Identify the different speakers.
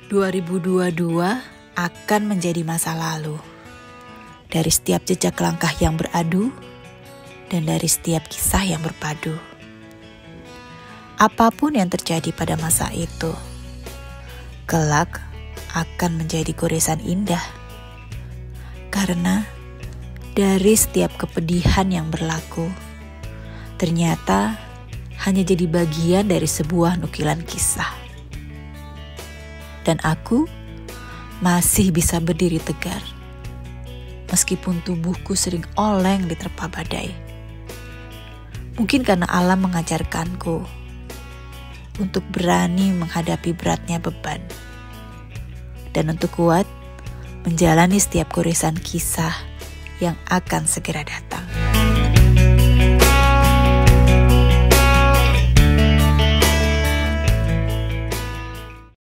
Speaker 1: 2022 akan menjadi masa lalu. Dari setiap jejak langkah yang beradu, dan dari setiap kisah yang berpadu. Apapun yang terjadi pada masa itu, kelak akan menjadi goresan indah. Karena dari setiap kepedihan yang berlaku, ternyata hanya jadi bagian dari sebuah nukilan kisah. Dan aku masih bisa berdiri tegar, meskipun tubuhku sering oleng diterpa badai. Mungkin karena alam mengajarkanku untuk berani menghadapi beratnya beban, dan untuk kuat menjalani setiap goresan kisah yang akan segera datang.